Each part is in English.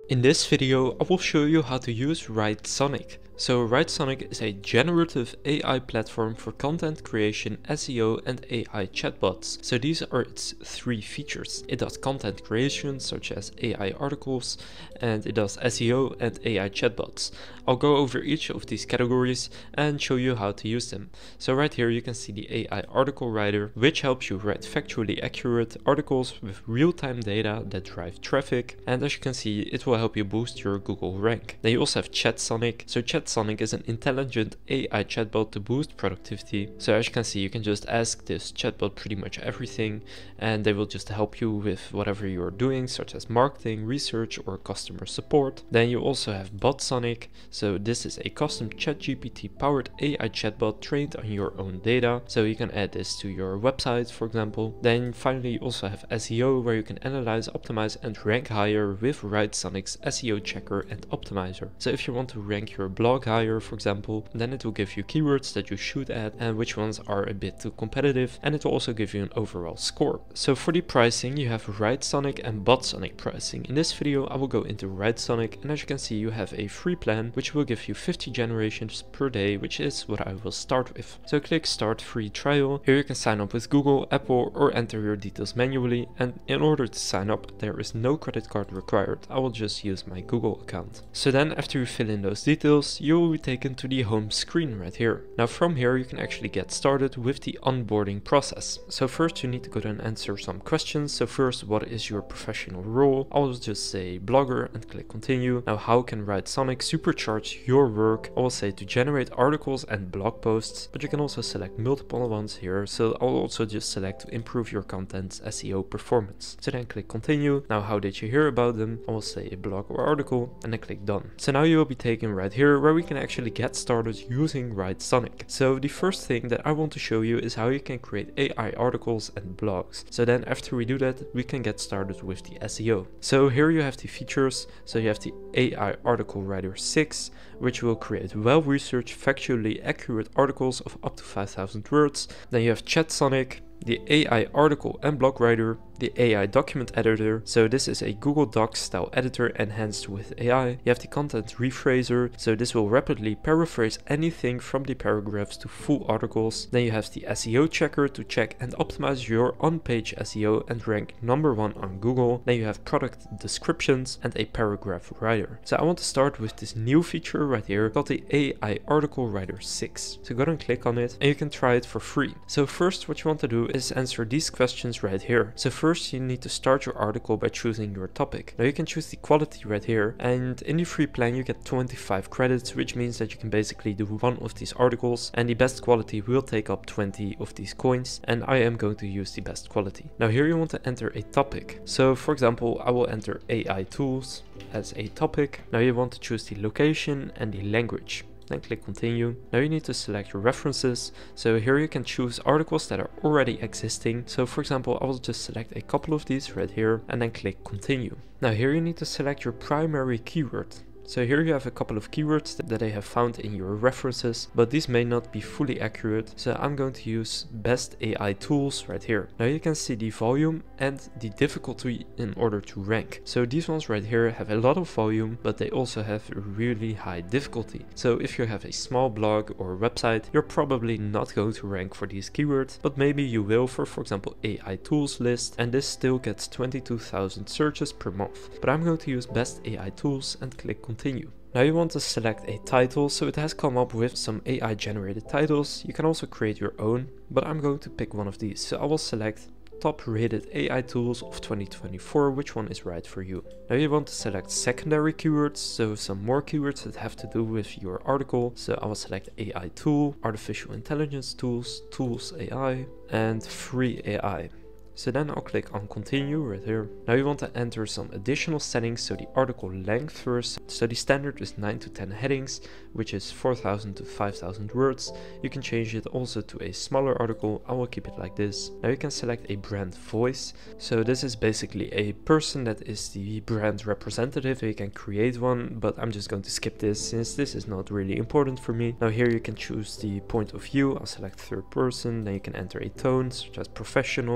In this video, I will show you how to use Writesonic. So Writesonic is a generative AI platform for content creation, SEO and AI chatbots. So these are its three features. It does content creation such as AI articles, and it does SEO and AI chatbots. I'll go over each of these categories and show you how to use them. So right here you can see the AI article writer, which helps you write factually accurate articles with real-time data that drive traffic, and as you can see it will help you boost your Google rank. Then you also have Writesonic. So Writesonic is an intelligent AI chatbot to boost productivity. So as you can see, you can just ask this chatbot pretty much everything and they will just help you with whatever you're doing, such as marketing, research or customer support. Then you also have Botsonic. So this is a custom ChatGPT powered AI chatbot trained on your own data. So you can add this to your website, for example. Then finally you also have SEO, where you can analyze, optimize and rank higher with Writesonic's SEO checker and optimizer. So if you want to rank your blog higher, for example, then it will give you keywords that you should add and which ones are a bit too competitive, and it will also give you an overall score. So for the pricing, you have Writesonic and Botsonic pricing. In this video I will go into Writesonic, and as you can see you have a free plan which will give you 50 generations per day, which is what I will start with. So click start free trial. Here you can sign up with Google, Apple or enter your details manually, and in order to sign up there is no credit card required. I will just use my Google account. So then after you fill in those details, you will be taken to the home screen right here. Now from here you can actually get started with the onboarding process. So first you need to go and answer some questions. So first, what is your professional role? I will just say blogger and click continue. Now how can Writesonic supercharge your work? I will say to generate articles and blog posts, but you can also select multiple ones here. So I'll also just select to improve your content's SEO performance. So then click continue. Now how did you hear about them? I will say a blog or article and then click done. So now you will be taken right here where we can actually get started using Writesonic. So the first thing that I want to show you is how you can create AI articles and blogs. So then after we do that, we can get started with the SEO. So here you have the features. So you have the AI article writer 6, which will create well-researched, factually accurate articles of up to 5,000 words. Then you have Writesonic, the AI article and blog writer, the AI document editor. So this is a Google Docs style editor enhanced with AI. You have the content rephraser. So this will rapidly paraphrase anything from the paragraphs to full articles. Then you have the SEO checker to check and optimize your on-page SEO and rank #1 on Google. Then you have product descriptions and a paragraph writer. So I want to start with this new feature right here called the AI article writer 6. So go and click on it and you can try it for free. So first what you want to do is answer these questions right here. So first you need to start your article by choosing your topic. Now you can choose the quality right here, and in the free plan you get 25 credits, which means that you can basically do one of these articles and the best quality will take up 20 of these coins, and I am going to use the best quality. Now here you want to enter a topic. So for example I will enter AI tools as a topic. Now you want to choose the location and the language. Then click continue. Now you need to select your references. So here you can choose articles that are already existing. So for example, I will just select a couple of these right here and then click continue. Now here you need to select your primary keyword. So here you have a couple of keywords that I have found in your references, but these may not be fully accurate. So I'm going to use best AI tools right here. Now you can see the volume and the difficulty in order to rank. So these ones right here have a lot of volume, but they also have a really high difficulty. So if you have a small blog or website, you're probably not going to rank for these keywords, but maybe you will for example, AI tools list, and this still gets 22,000 searches per month. But I'm going to use best AI tools and click continue. Now you want to select a title, so it has come up with some AI generated titles. You can also create your own, but I'm going to pick one of these. So I will select top rated AI tools of 2024, which one is right for you. Now you want to select secondary keywords, so some more keywords that have to do with your article. So I will select AI tool, artificial intelligence tools, tools AI, and free AI. So then I'll click on continue right here. Now you want to enter some additional settings, so the article length first. So the standard is 9 to 10 headings, which is 4,000 to 5,000 words. You can change it also to a smaller article. I will keep it like this. Now you can select a brand voice. So this is basically a person that is the brand representative. You can create one, but I'm just going to skip this since this is not really important for me. Now here you can choose the point of view. I'll select third person. Then you can enter a tone such as professional or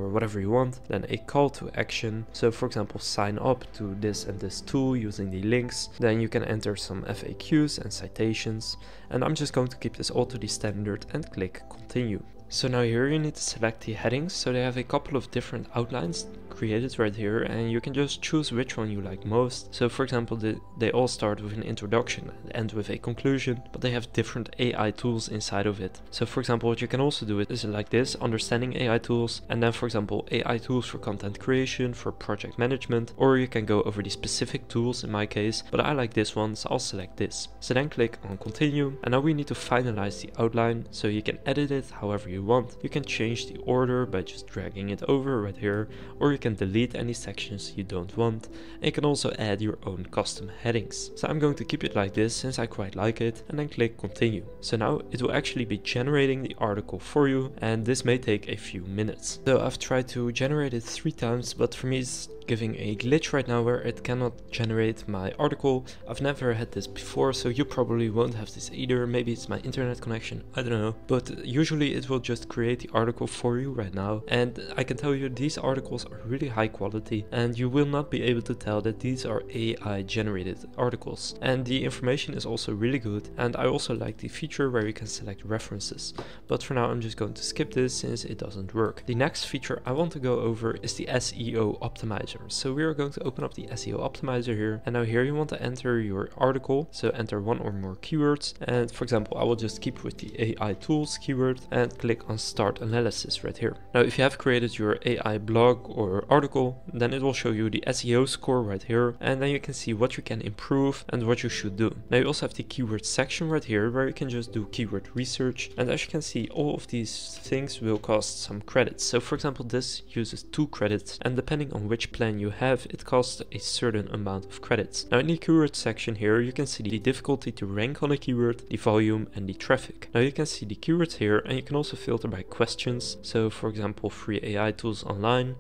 or whatever you want, then a call to action. So for example, sign up to this and this tool using the links. Then you can enter some FAQs and citations. And I'm just going to keep this all to the standard and click continue. So now here you need to select the headings. So they have a couple of different outlines created right here, and you can just choose which one you like most. So for example, they all start with an introduction and end with a conclusion, but they have different AI tools inside of it. So for example, what you can also do is like this, understanding AI tools, and then for example, AI tools for content creation, for project management, or you can go over the specific tools in my case, but I like this one, so I'll select this. So then click on continue, and now we need to finalize the outline, so you can edit it however you want. You can change the order by just dragging it over right here, or you can delete any sections you don't want, and you can also add your own custom headings. So I'm going to keep it like this since I quite like it, and then click continue. So now it will actually be generating the article for you, and this may take a few minutes. So I've tried to generate it 3 times, but for me it's giving a glitch right now where it cannot generate my article. I've never had this before, so you probably won't have this either. Maybe it's my internet connection, I don't know, but usually it will just create the article for you right now. And I can tell you these articles are really high quality, and you will not be able to tell that these are AI generated articles. And the information is also really good, and I also like the feature where you can select references. But for now I'm just going to skip this since it doesn't work. The next feature I want to go over is the SEO optimizer. So we are going to open up the SEO optimizer here, and now here you want to enter your article. So enter 1 or more keywords, and for example I will just keep with the AI tools keyword and click on start analysis right here. Now if you have created your AI blog or article, then it will show you the SEO score right here, and then you can see what you can improve and what you should do. Now you also have the keyword section right here where you can just do keyword research, and as you can see all of these things will cost some credits. So for example this uses 2 credits, and depending on which plan you have, it costs a certain amount of credits. Now in the keyword section here you can see the difficulty to rank on a keyword, the volume and the traffic. Now you can see the keywords here, and you can also filter by questions. So for example, free AI tools online.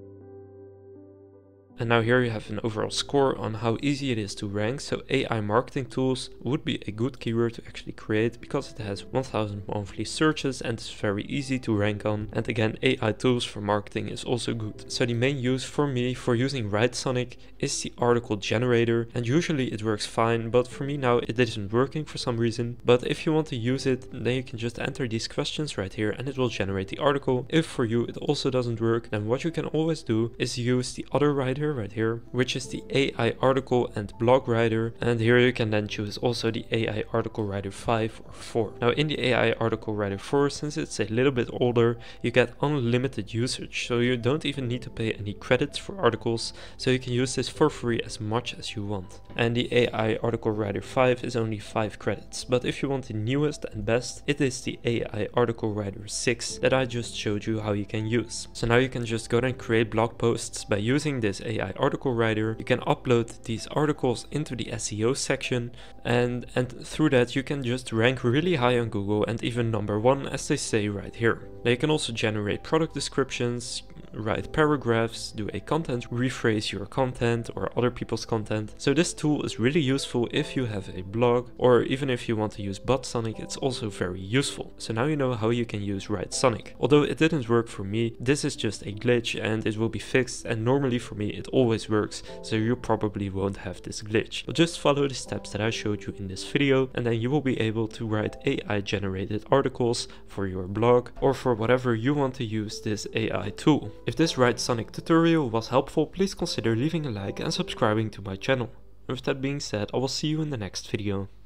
And now here you have an overall score on how easy it is to rank. So AI marketing tools would be a good keyword to actually create because it has 1000 monthly searches and it's very easy to rank on. And again, AI tools for marketing is also good. So the main use for me for using Writesonic is the article generator, and usually it works fine, but for me now it isn't working for some reason. But if you want to use it, then you can just enter these questions right here and it will generate the article. If for you it also doesn't work, then what you can always do is use the other writer right here, which is the AI article and blog writer, and here you can then choose also the AI article writer 5 or 4. Now in the AI article writer 4, since it's a little bit older, you get unlimited usage, so you don't even need to pay any credits for articles, so you can use this for free as much as you want. And the AI article writer 5 is only 5 credits, but if you want the newest and best, it is the AI article writer 6 that I just showed you how you can use. So now you can just go and create blog posts by using this AI article writer. You can upload these articles into the SEO section, and through that you can just rank really high on Google and even number 1, as they say right here. Now you can also generate product descriptions, write paragraphs, do a content, rephrase your content or other people's content. So this tool is really useful if you have a blog, or even if you want to use Writesonic, it's also very useful. So now you know how you can use Writesonic. Although it didn't work for me, this is just a glitch and it will be fixed, and normally for me it always works, so you probably won't have this glitch. But just follow the steps that I showed you in this video, and then you will be able to write AI generated articles for your blog or for whatever you want to use this AI tool. If this Writesonic tutorial was helpful, please consider leaving a like and subscribing to my channel. With that being said, I will see you in the next video.